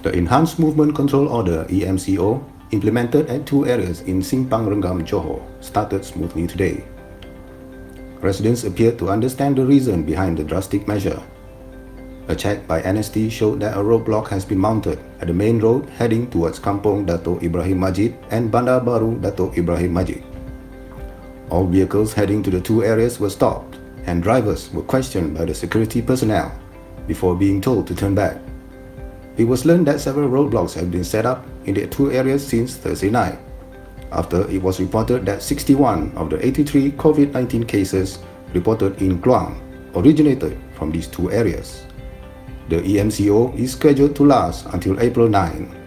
The Enhanced Movement Control Order (EMCO), implemented at 2 areas in Simpang Renggam, Johor, started smoothly today. Residents appeared to understand the reason behind the drastic measure. A check by NST showed that a roadblock has been mounted at the main road heading towards Kampong Dato' Ibrahim Majid and Bandar Baru Dato' Ibrahim Majid. All vehicles heading to the 2 areas were stopped, and drivers were questioned by the security personnel before being told to turn back. It was learned that several roadblocks have been set up in the 2 areas since Thursday night, after it was reported that 61 of the 83 COVID-19 cases reported in Kluang originated from these 2 areas. The EMCO is scheduled to last until April 9.